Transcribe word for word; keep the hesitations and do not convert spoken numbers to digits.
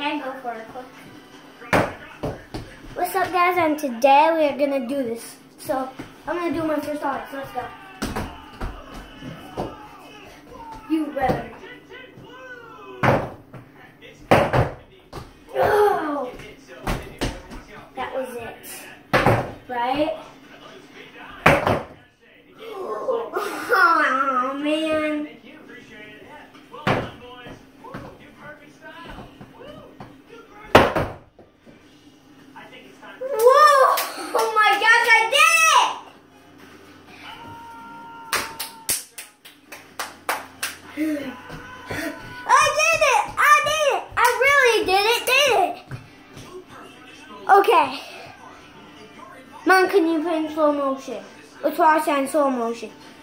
and go for a quick. What's up, guys? And today we are gonna do this. So I'm gonna do my first audience. Let's go. You better. Oh, that was it, right? Oh man. I did it! I did it! I really did it, did it! Okay. Mom, can you put in slow motion? Let's watch that in slow motion.